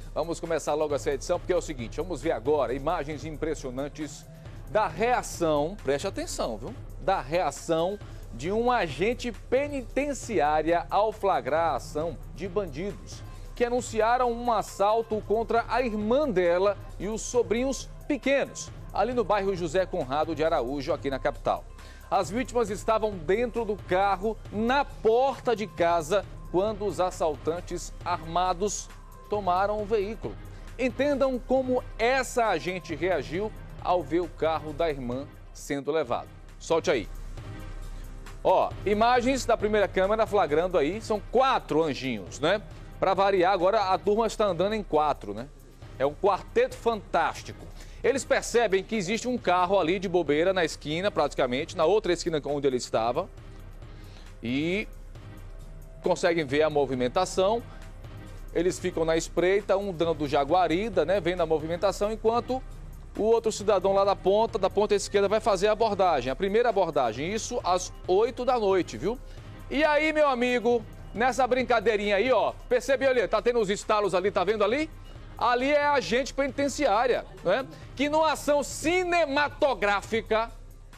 Vamos começar logo essa edição, porque é o seguinte, vamos ver agora imagens impressionantes da reação, preste atenção, viu? Da reação de um agente penitenciária ao flagrar a ação de bandidos que anunciaram um assalto contra a irmã dela e os sobrinhos pequenos, ali no bairro José Conrado de Araújo, aqui na capital. As vítimas estavam dentro do carro, na porta de casa, quando os assaltantes armados tomaram o veículo. Entendam como essa agente reagiu ao ver o carro da irmã sendo levado. Solte aí. Ó, imagens da primeira câmera flagrando aí, são 4 anjinhos, né? Para variar, agora a turma está andando em 4, né? É um quarteto fantástico. Eles percebem que existe um carro ali de bobeira na esquina, praticamente, na outra esquina onde ele estava. E conseguem ver a movimentação. Eles ficam na espreita, um dando jaguarida, né? Vendo a movimentação, enquanto o outro cidadão lá da ponta esquerda, vai fazer a abordagem. A primeira abordagem, isso às 8 da noite, viu? E aí, meu amigo, nessa brincadeirinha aí, ó, percebeu ali? Tá tendo os estalos ali, tá vendo ali? Ali é a agente penitenciária, né? Que numa ação cinematográfica,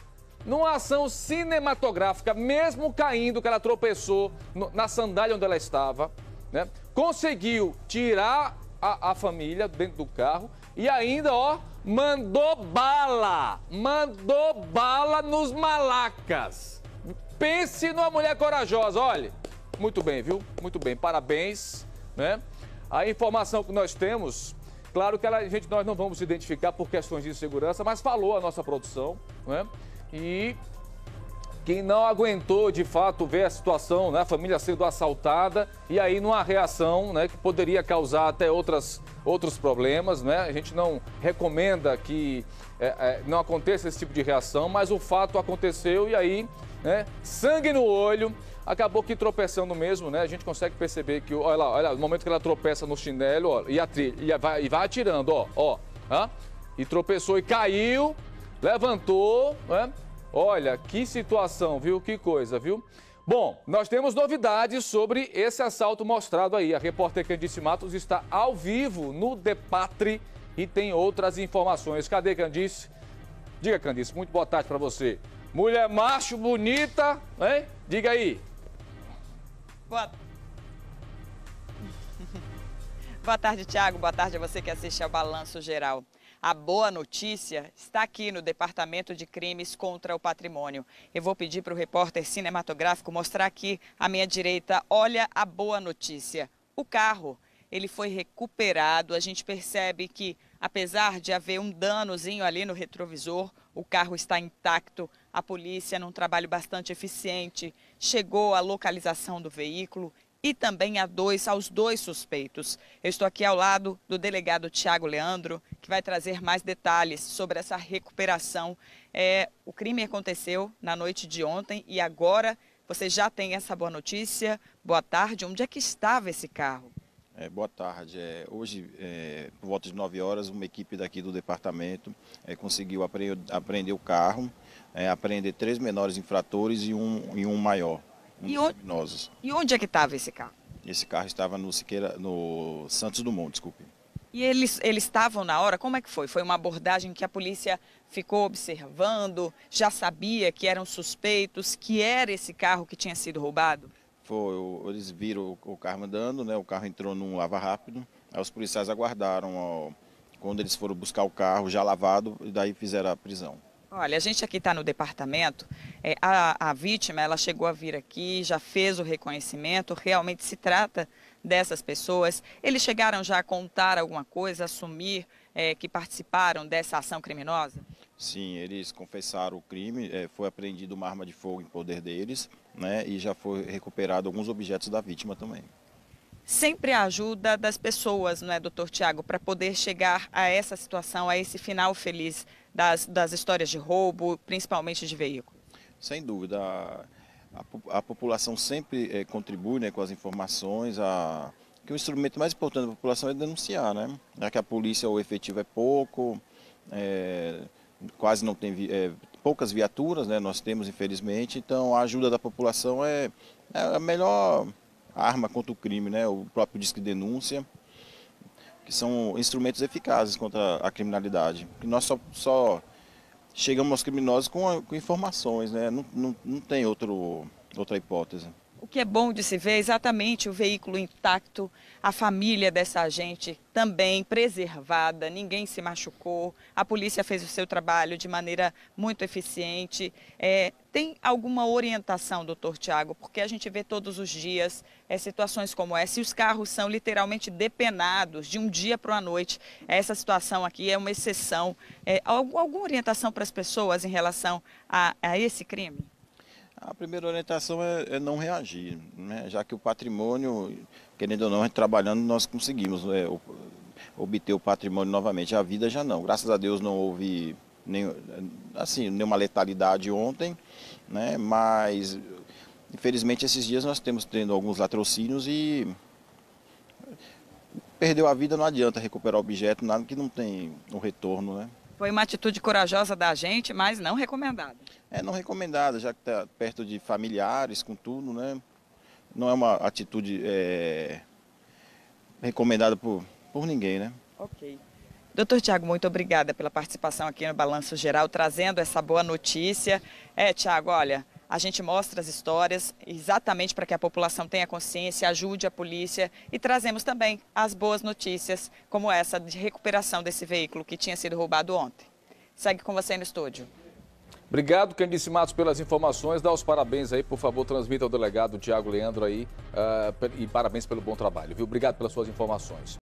mesmo caindo, que ela tropeçou na sandália onde ela estava, né? Conseguiu tirar a família dentro do carro e ainda, ó, mandou bala nos malacas. Pense numa mulher corajosa, olha. Muito bem, viu? Muito bem, parabéns, né? A informação que nós temos, claro que nós não vamos identificar por questões de segurança, mas falou a nossa produção, né? E quem não aguentou, de fato, ver a situação, né? A família sendo assaltada e aí numa reação, né? Que poderia causar até outros problemas, né? A gente não recomenda que não aconteça esse tipo de reação, mas o fato aconteceu e aí, né? Sangue no olho. Acabou que tropeçando mesmo, né? A gente consegue perceber que, olha lá, no momento que ela tropeça no chinelo, ó, e vai atirando, ó, e tropeçou e caiu, levantou, né? Olha, que situação, viu? Que coisa, viu? Bom, nós temos novidades sobre esse assalto mostrado aí. A repórter Candice Matos está ao vivo no Depatre e tem outras informações. Cadê, Candice? Diga, Candice, muito boa tarde para você. Mulher macho, bonita, hein? Diga aí. Boa tarde, Thiago. Boa tarde a você que assiste ao Balanço Geral. A boa notícia está aqui no Departamento de Crimes contra o Patrimônio. Eu vou pedir para o repórter cinematográfico mostrar aqui à minha direita. Olha a boa notícia. O carro, ele foi recuperado. A gente percebe que, apesar de haver um danozinho ali no retrovisor, o carro está intacto. A polícia, num trabalho bastante eficiente, chegou à localização do veículo e também aos dois suspeitos. Eu estou aqui ao lado do delegado Tiago Leandro, que vai trazer mais detalhes sobre essa recuperação. O crime aconteceu na noite de ontem e agora você já tem essa boa notícia. Boa tarde. Onde é que estava esse carro? Boa tarde. Hoje, por volta de 9 horas, uma equipe daqui do departamento conseguiu apreender o carro, apreender 3 menores infratores e um maior, criminosos. E onde é que estava esse carro? Esse carro estava no Santos Dumont, desculpe. E eles estavam na hora? Como é que foi? Foi uma abordagem que a polícia ficou observando, já sabia que eram suspeitos, que era esse carro que tinha sido roubado? Eles viram o carro andando, né? O carro entrou num lava-rápido, aí os policiais aguardaram quando eles foram buscar o carro já lavado e daí fizeram a prisão. Olha, a gente aqui está no departamento, a vítima ela chegou a vir aqui, já fez o reconhecimento, realmente se trata dessas pessoas. Eles chegaram já a contar alguma coisa, assumir que participaram dessa ação criminosa? Sim, eles confessaram o crime, foi apreendida uma arma de fogo em poder deles, né, e já foi recuperado alguns objetos da vítima também. Sempre a ajuda das pessoas, não é, doutor Tiago, para poder chegar a essa situação, a esse final feliz das histórias de roubo, principalmente de veículo? Sem dúvida, a população sempre contribui, né, com as informações, que o instrumento mais importante da população é denunciar, né? Já que a polícia, o efetivo é pouco, quase não tem poucas viaturas, né, nós temos infelizmente, então a ajuda da população é a melhor arma contra o crime, né, o próprio Disque Denúncia. que são instrumentos eficazes contra a criminalidade. E nós só chegamos aos criminosos com informações, né? Não tem outra hipótese. O que é bom de se ver é exatamente o veículo intacto, a família dessa agente também preservada, ninguém se machucou, a polícia fez o seu trabalho de maneira muito eficiente. Tem alguma orientação, doutor Tiago? Porque a gente vê todos os dias situações como essa e os carros são literalmente depenados de um dia para a noite. Essa situação aqui é uma exceção. Alguma orientação para as pessoas em relação a esse crime? A primeira orientação é não reagir, né? Já que o patrimônio, querendo ou não, a gente trabalhando, nós conseguimos obter o patrimônio novamente. A vida já não. Graças a Deus não houve nenhuma letalidade ontem, né? Mas, infelizmente, esses dias nós temos tendo alguns latrocínios e perdeu a vida, não adianta recuperar o objeto, nada que não tem um retorno, né? Foi uma atitude corajosa da gente, mas não recomendada. Não recomendada, já que está perto de familiares, com tudo, né? Não é uma atitude recomendada por ninguém, né? Ok. Doutor Tiago, muito obrigada pela participação aqui no Balanço Geral, trazendo essa boa notícia. Tiago, olha, a gente mostra as histórias exatamente para que a população tenha consciência, ajude a polícia e trazemos também as boas notícias, como essa de recuperação desse veículo que tinha sido roubado ontem. Segue com você no estúdio. Obrigado, Candice Matos, pelas informações. Dá os parabéns aí, por favor, transmita ao delegado Tiago Leandro aí e parabéns pelo bom trabalho, viu? Obrigado pelas suas informações.